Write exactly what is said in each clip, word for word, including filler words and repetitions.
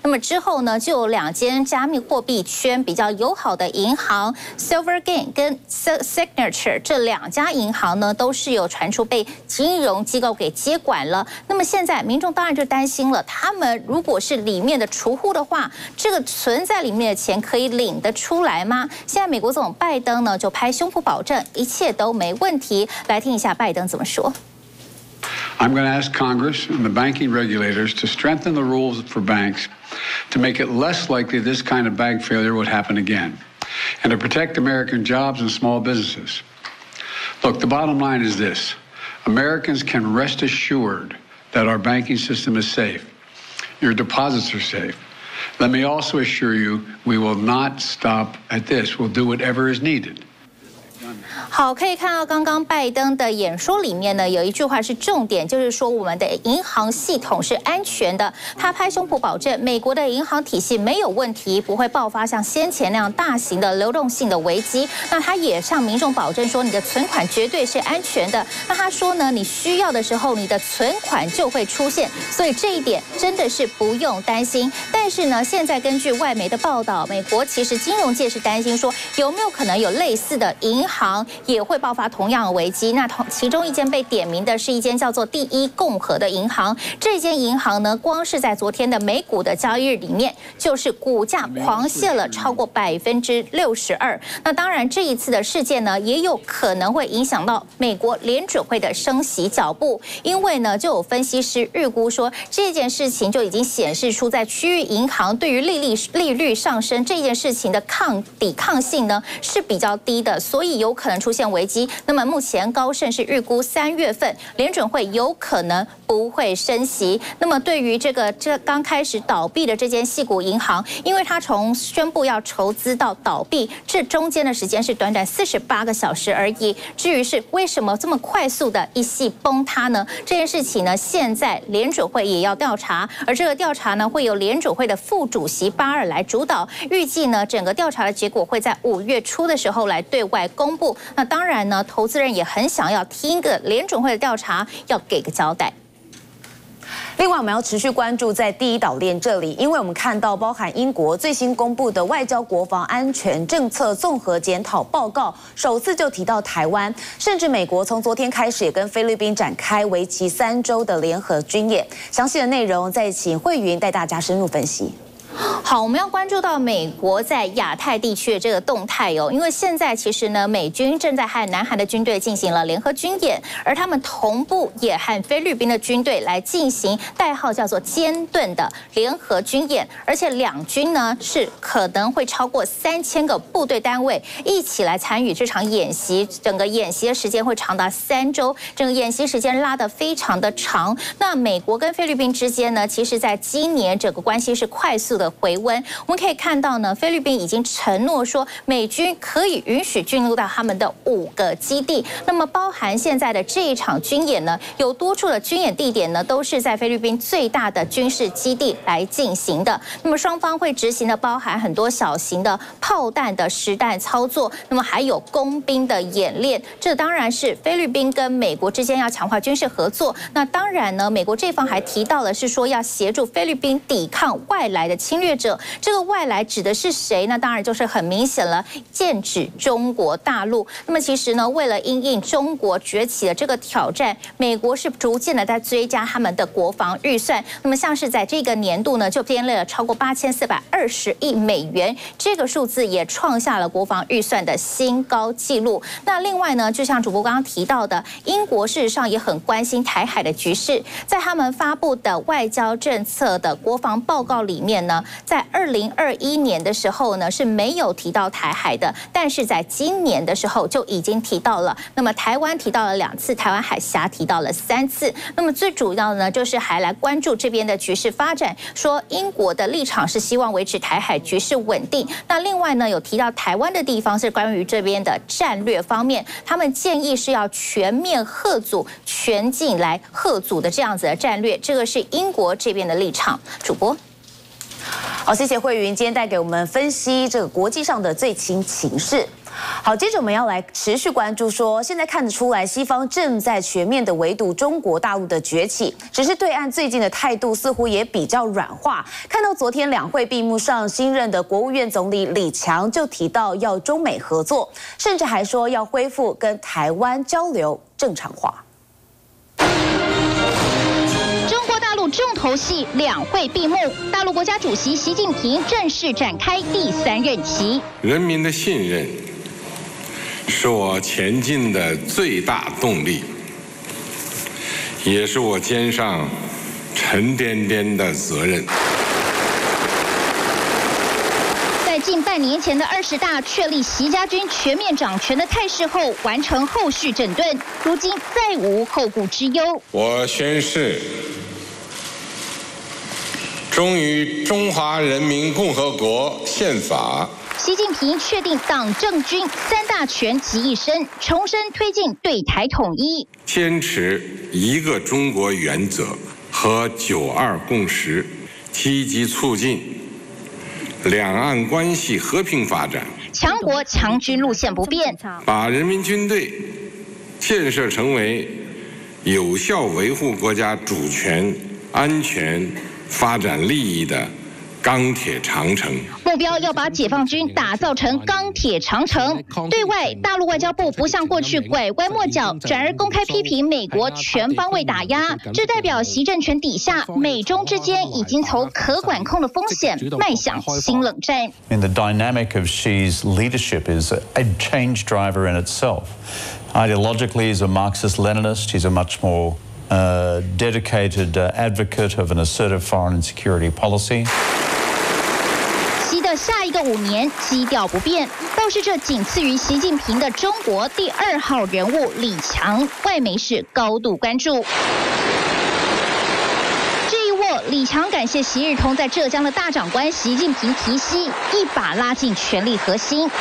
那么之后呢，就有两间加密货币圈比较友好的银行 Silvergate 跟 Signature 这两家银行呢，都是有传出被金融机构给接管了。那么现在民众当然就担心了，他们如果是里面的储户的话，这个存在里面的钱可以领得出来吗？现在美国总统拜登呢就拍胸脯保证一切都没问题。来听一下拜登怎么说。 I'm going to ask Congress and the banking regulators to strengthen the rules for banks to make it less likely this kind of bank failure would happen again, and to protect American jobs and small businesses. Look, the bottom line is this. Americans can rest assured that our banking system is safe. Your deposits are safe. Let me also assure you we will not stop at this. We'll do whatever is needed. 好，可以看到刚刚拜登的演说里面呢，有一句话是重点，就是说我们的银行系统是安全的。他拍胸脯保证，美国的银行体系没有问题，不会爆发像先前那样大型的流动性的危机。那他也向民众保证说，你的存款绝对是安全的。那他说呢，你需要的时候，你的存款就会出现，所以这一点真的是不用担心。但是呢，现在根据外媒的报道，美国其实金融界是担心说，有没有可能有类似的银行也会爆发同样的危机。那同其中一间被点名的是一间叫做第一共和的银行。这间银行呢，光是在昨天的美股的交易日里面，就是股价狂泻了超过百分之六十二。那当然，这一次的事件呢，也有可能会影响到美国联准会的升息脚步，因为呢，就有分析师预估说，这件事情就已经显示出在区域银行对于利率利率上升这件事情的抗抵抗性呢是比较低的，所以有可能出现危机。那么目前高盛是预估三月份联准会有可能不会升息。那么对于这个这刚开始倒闭的这间矽谷银行，因为它从宣布要筹资到倒闭，这中间的时间是短短四十八个小时而已。至于是为什么这么快速的一系崩塌呢？这件事情呢，现在联准会也要调查，而这个调查呢，会由联准会的副主席巴尔来主导。预计呢，整个调查的结果会在五月初的时候来对外公布。那当然呢，投资人也很想要听一个联准会的调查，要给个交代。 另外，我们要持续关注在第一岛链这里，因为我们看到包含英国最新公布的外交国防安全政策综合检讨报告，首次就提到台湾，甚至美国从昨天开始也跟菲律宾展开为期三周的联合军演。详细的内容再请慧云带大家深入分析。 好，我们要关注到美国在亚太地区的这个动态哦，因为现在其实呢，美军正在和南韩的军队进行了联合军演，而他们同步也和菲律宾的军队来进行代号叫做坚盾的联合军演，而且两军呢是可能会超过三千个部队单位一起来参与这场演习，整个演习的时间会长达三周，整个演习时间拉得非常的长。那美国跟菲律宾之间呢，其实在今年整个关系是快速的回温。我们可以看到呢，菲律宾已经承诺说，美军可以允许进入到他们的五个基地。那么，包含现在的这一场军演呢，有多处的军演地点呢，都是在菲律宾最大的军事基地来进行的。那么，双方会执行的包含很多小型的炮弹的实弹操作，那么还有工兵的演练。这当然是菲律宾跟美国之间要强化军事合作。那当然呢，美国这方还提到了是说要协助菲律宾抵抗外来的侵略者。这个外来指的是谁呢？当然就是很明显了，剑指中国大陆。那么其实呢，为了因应中国崛起的这个挑战，美国是逐渐的在追加他们的国防预算。那么像是在这个年度呢，就编列了超过八千四百二十亿美元，这个数字也创下了国防预算的新高纪录。那另外呢，就像主播刚刚提到的，英国事实上也很关心台海的局势，在他们发布的外交政策的国防报告里面呢，在二零二一年的时候呢是没有提到台海的，但是在今年的时候就已经提到了。那么台湾提到了两次，台湾海峡提到了三次。那么最主要的呢，就是还来关注这边的局势发展，说英国的立场是希望维持台海局势稳定。那另外呢，有提到台湾的地方是关于这边的战略方面，他们建议是要全面嚇阻、全境来嚇阻的这样子的战略，这个是英国这边的立场。主播。 好，谢谢慧云今天带给我们分析这个国际上的最新情势。 好，接着我们要来持续关注说，现在看得出来，西方正在全面的围堵中国大陆的崛起，只是对岸最近的态度似乎也比较软化。看到昨天两会闭幕上，新任的国务院总理李强就提到要中美合作，甚至还说要恢复跟台湾交流正常化。 重头戏两会闭幕，大陆国家主席习近平正式展开第三任期。 人民的信任是我前进的最大动力，也是我肩上沉甸甸的责任。 近半年前的二十大确立习家军全面掌权的态势后，完成后续整顿，如今再无后顾之忧。 我宣誓，忠于中华人民共和国宪法。 习近平确定党政军三大权集一身，重申推进对台统一， 坚持一个中国原则和九二共识，积极促进 两岸关系和平发展， 强国强军路线不变， 把人民军队建设成为有效维护国家主权、安全、发展利益的钢铁长城。 目标要把解放军打造成钢铁长城。对外，大陆外交部不像过去拐弯抹角，转而公开批评美国全方位打压，这代表习政权底下美中之间已经从可管控的风险迈向新冷战。 And the dynamic of Xi's leadership is a change driver in itself. Ideologically, he's a Marxist-Leninist. He's a much more uh, dedicated uh, advocate of an assertive foreign and security policy. 习的下一个五年基调不变，倒是这仅次于习近平的中国第二号人物李强，外媒是高度关注。这一握，李强感谢习日同在浙江的大长官习近平提携，一把拉进权力核心。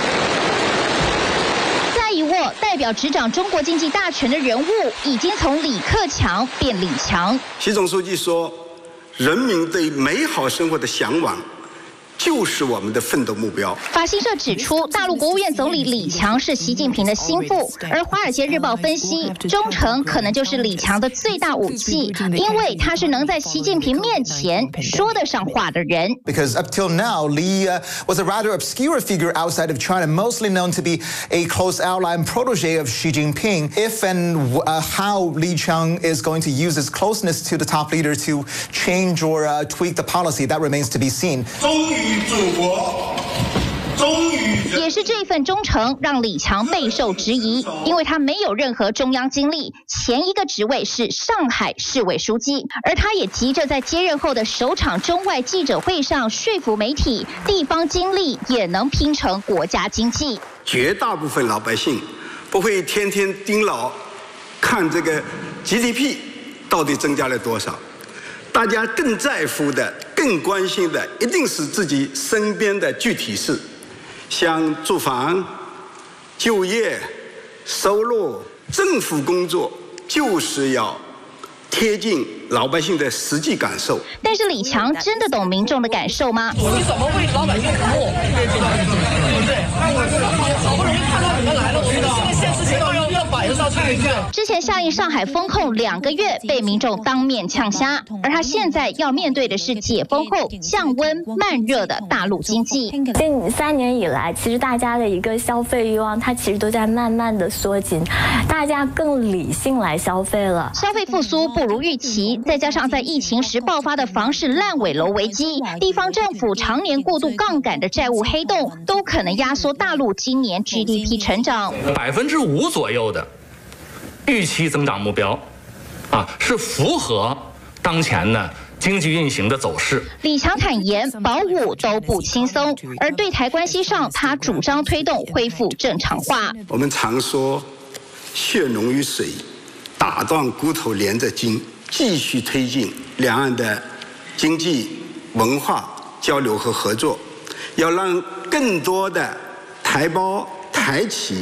再一握，代表执掌中国经济大权的人物，已经从李克强变李强。 习总书记说：“人民对美好生活的向往 就是我们的奋斗目标。 法新社指出，大陆国务院总理李强是习近平的心腹，而《华尔街日报》分析，忠诚可能就是李强的最大武器，因为他是能在习近平面前说得上话的人。 Because up till now, Li uh, was a rather obscure figure outside of China, mostly known to be a close ally and protege of Xi Jinping. If and uh, how Li Qiang is going to use his closeness to the top leader to change or uh, tweak the policy, that remains to be seen. 祖国，忠于也是这份忠诚让李强备受质疑，因为他没有任何中央经历，前一个职位是上海市委书记，而他也急着在接任后的首场中外记者会上说服媒体，地方经历也能拼成国家经济。 绝大部分老百姓不会天天盯牢看这个 G D P 到底增加了多少，大家更在乎的、更关心的，一定是自己身边的具体事，像住房、就业、收入、政府工作，就是要 贴近老百姓的实际感受。 但是李强真的懂民众的感受吗？ 你怎么为老百姓服务？对不对？好不容易看到你们来了，我们的现实情况要要摆上去。 之前下映上海封控两个月，被民众当面呛瞎，而他现在要面对的是解封后降温慢热的大陆经济。 近三年以来，其实大家的一个消费欲望，它其实都在慢慢的缩紧，大家更理性来消费了。 消费复苏不如预期，再加上在疫情时爆发的房市烂尾楼危机，地方政府常年过度杠杆的债务黑洞，都可能压缩大陆今年 G D P 成长百分之五左右的预期增长目标，啊，是符合当前的经济运行的走势。 李强坦言，保五都不轻松，而对台关系上，他主张推动恢复正常化。 我们常说，血浓于水，打断骨头连着筋，继续推进两岸的经济文化交流和合作，要让更多的台胞、台企、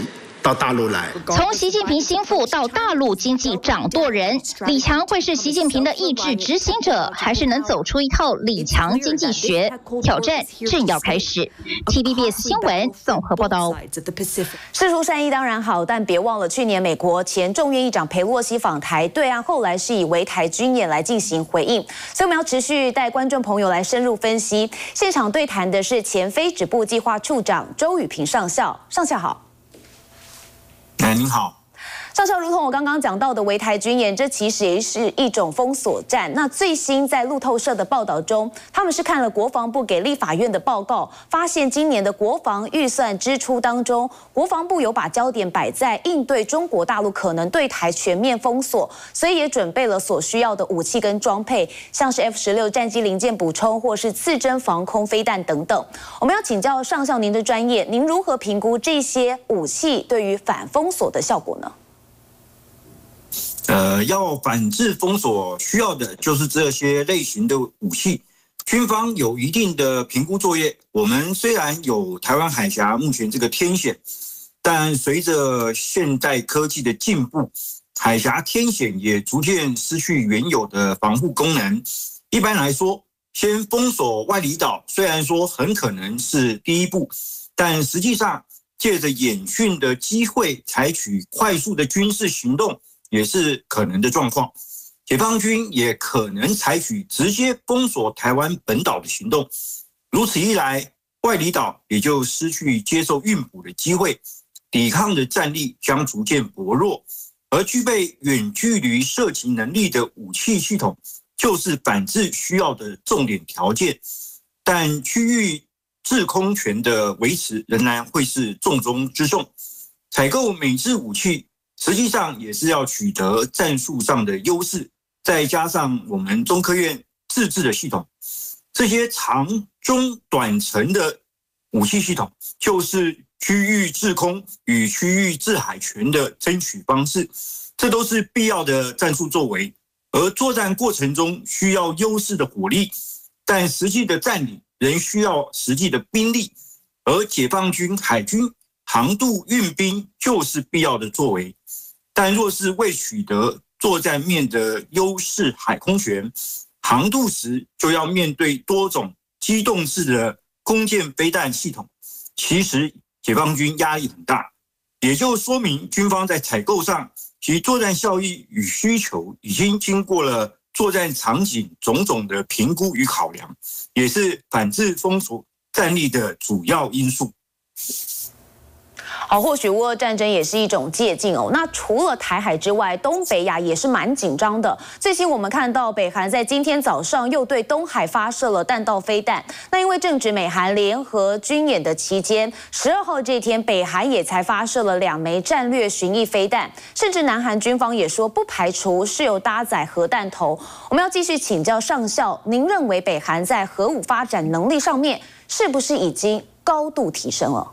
到大陆来。 从习近平心腹到大陆经济掌舵人，李强会是习近平的意志执行者，还是能走出一套李强经济学？挑战正要开始。T V B S 新闻综合报道。 事出善意当然好，但别忘了去年美国前众院议长裴洛西访台，对岸后来是以围台军演来进行回应，所以我们要持续带观众朋友来深入分析。现场对谈的是前非止部计划处长周宇平上校，上校好。 哎，您好。 上校，如同我刚刚讲到的围台军演，这其实也是一种封锁战。那最新在路透社的报道中，他们是看了国防部给立法院的报告，发现今年的国防预算支出当中，国防部有把焦点摆在应对中国大陆可能对台全面封锁，所以也准备了所需要的武器跟装配，像是 F 十六战机零件补充，或是刺针防空飞弹等等。我们要请教上校您的专业，您如何评估这些武器对于反封锁的效果呢？ 呃，要反制封锁需要的就是这些类型的武器。军方有一定的评估作业。我们虽然有台湾海峡目前这个天险，但随着现代科技的进步，海峡天险也逐渐失去原有的防护功能。一般来说，先封锁外里岛，虽然说很可能是第一步，但实际上借着演训的机会，采取快速的军事行动也是可能的状况。解放军也可能采取直接封锁台湾本岛的行动，如此一来，外里岛也就失去接受运补的机会，抵抗的战力将逐渐薄弱。而具备远距离射击能力的武器系统，就是反制需要的重点条件。但区域制空权的维持仍然会是重中之重。采购美制武器实际上也是要取得战术上的优势，再加上我们中科院自制的系统，这些长、中、短程的武器系统，就是区域制空与区域制海权的争取方式，这都是必要的战术作为。而作战过程中需要优势的火力，但实际的占领仍需要实际的兵力，而解放军海军航渡运兵就是必要的作为。但若是未取得作战面的优势海空权，航渡时就要面对多种机动式的弓箭飞弹系统，其实解放军压力很大，也就说明军方在采购上其作战效益与需求已经经过了作战场景种种的评估与考量，也是反制封锁战力的主要因素。 好，或许乌俄战争也是一种借鉴哦。那除了台海之外，东北亚也是蛮紧张的。最新我们看到，北韩在今天早上又对东海发射了弹道飞弹。那因为正值美韩联合军演的期间，十二号这天，北韩也才发射了两枚战略巡弋飞弹，甚至南韩军方也说不排除是有搭载核弹头。我们要继续请教上校，您认为北韩在核武发展能力上面是不是已经高度提升了？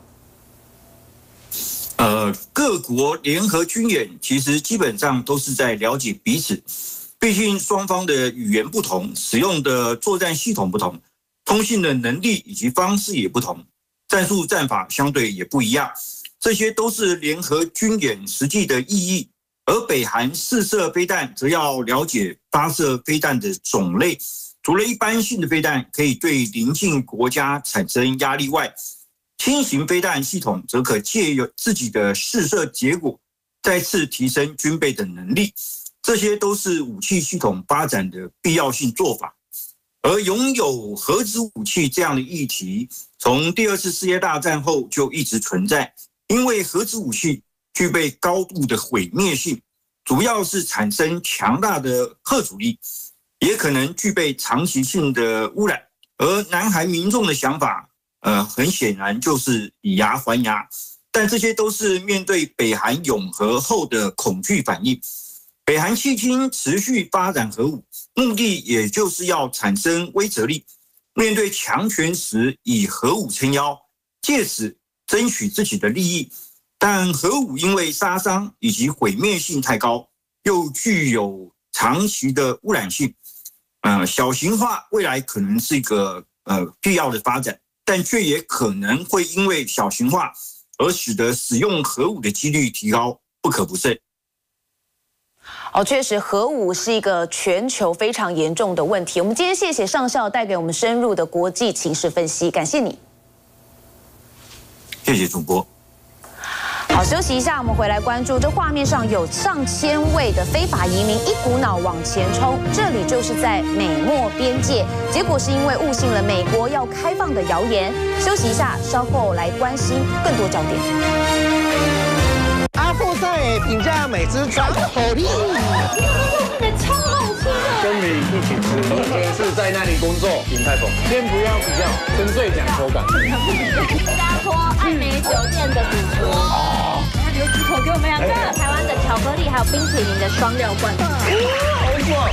呃，各国联合军演其实基本上都是在了解彼此，毕竟双方的语言不同，使用的作战系统不同，通信的能力以及方式也不同，战术战法相对也不一样，这些都是联合军演实际的意义。而北韩试射飞弹，则要了解发射飞弹的种类，除了一般性的飞弹可以对邻近国家产生压力外，轻型飞弹系统则可借由自己的试射结果，再次提升军备的能力。这些都是武器系统发展的必要性做法。而拥有核子武器这样的议题，从第二次世界大战后就一直存在。因为核子武器具备高度的毁灭性，主要是产生强大的核阻力，也可能具备长期性的污染。而南韩民众的想法，呃，很显然就是以牙还牙，但这些都是面对北韩永和后的恐惧反应。北韩迄今持续发展核武，目的也就是要产生威慑力，面对强权时以核武撑腰，借此争取自己的利益。但核武因为杀伤以及毁灭性太高，又具有长期的污染性，呃，小型化未来可能是一个呃必要的发展。但却也可能会因为小型化而使得使用核武的几率提高，不可不慎。 哦，确实，核武是一个全球非常严重的问题。我们今天谢谢上校带给我们深入的国际情势分析，感谢你。 谢谢主播。 好，休息一下，我们回来关注这画面上有上千位的非法移民一股脑往前冲，这里就是在美墨边界，结果是因为误信了美国要开放的谣言。休息一下，稍后来关心更多焦点。 阿富汗的评价每只抓好厉害，超好吃的。跟你一起吃，同学是在那里工作，鼎泰丰。先不要比较，纯粹讲口感。 新加坡爱美酒店的主厨，他留几口给我们两个。台湾的巧克力还有冰淇淋的双料罐。 好爽。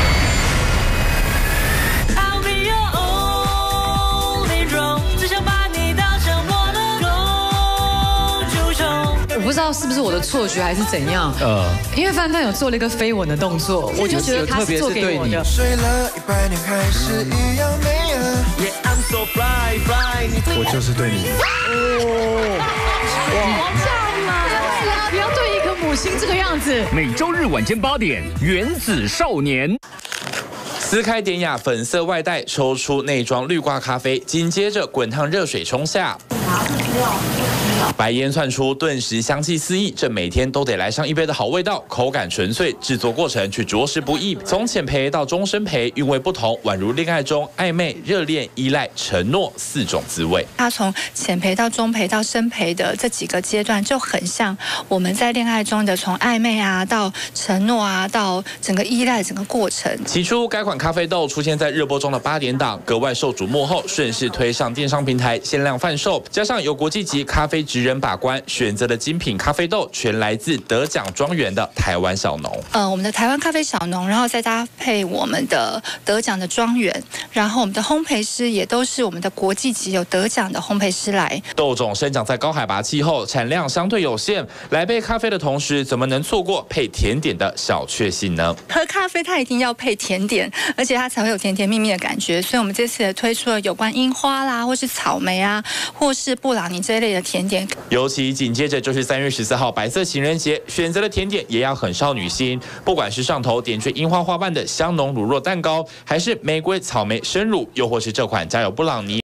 我不知道是不是我的错觉还是怎样，呃，因为范范有做了一个飞吻的动作，我就觉得他是做给我的。睡了一百年还是一样美啊 Yeah, I'm so fly, fly. 我就是对你。 哦，哇，这样嘛，不要对一个母亲这个样子。 每周日晚间八点，《原子少年》。 撕开典雅粉色外带，抽出内装绿挂咖啡，紧接着滚烫热水冲下。白烟窜出，顿时香气四溢。这每天都得来上一杯的好味道，口感纯粹，制作过程却着实不易。从浅焙到中深焙，韵味不同，宛如恋爱中暧昧、热恋、依赖、承诺四种滋味。 它从浅焙到中焙到深焙的这几个阶段，就很像我们在恋爱中的从暧昧啊到承诺啊到整个依赖整个过程。 起初，该款咖啡豆出现在热播中的八点档，格外受瞩目后，顺势推上电商平台限量贩售，加上有国际级咖啡职人把关，选择的精品咖啡豆全来自得奖庄园的台湾小农。 呃，我们的台湾咖啡小农，然后再搭配我们的得奖的庄园，然后我们的烘焙师也都是我们的国际级有得奖的烘焙师来。 豆种生长在高海拔气候，产量相对有限，来杯咖啡的同时，怎么能错过配甜点的小确幸呢？ 喝咖啡它一定要配甜点，而且它才会有甜甜蜜蜜的感觉。所以我们这次也推出了有关樱花啦，或是草莓啊，或是布朗尼这一类的甜点。 尤其紧接着就是三月十四号白色情人节，选择的甜点也要很少女心。不管是上头点缀樱花花瓣的香浓乳酪蛋糕，还是玫瑰草莓生乳，又或是这款加有布朗尼